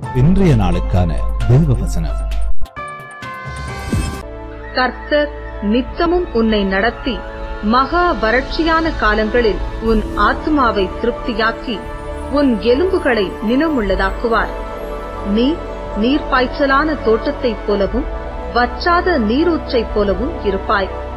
இன்றைய நாளுக்கான தேவ வசனம். கர்த்தர் நித்தமும் உன்னை நடத்தி மகா வறட்சியான காலங்களில் உன் ஆத்துமாவை திருப்தியாக்கி உன் எலும்புகளை நினமுள்ளதாக்குவார். நீ நீர்ப்பாய்ச்சலான தோட்டத்தைப் போலவும் வற்றாத நீரூற்றைப் போலவும் இருப்பாய்.